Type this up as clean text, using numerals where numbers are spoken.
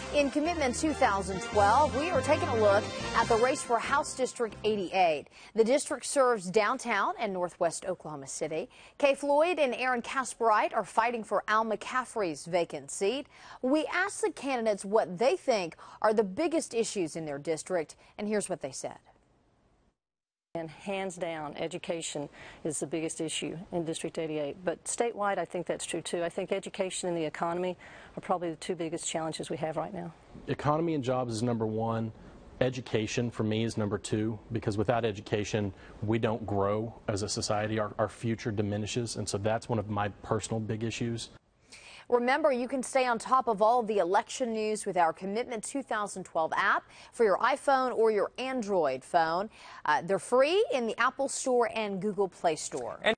In Commitment 2012, we are taking a look at the race for House District 88. The district serves downtown and northwest Oklahoma City. Kay Floyd and Aaron Kasperite are fighting for Al McCaffrey's vacant seat. We asked the candidates what they think are the biggest issues in their district, and here's what they said. And hands down, education is the biggest issue in District 88. But statewide, I think that's true too. I think education and the economy are probably the two biggest challenges we have right now. Economy and jobs is number one. Education for me is number two, because without education, we don't grow as a society. Our future diminishes, and so that's one of my personal big issues. Remember, you can stay on top of all of the election news with our Commitment 2012 app for your iPhone or your Android phone. They're free in the Apple Store and Google Play Store.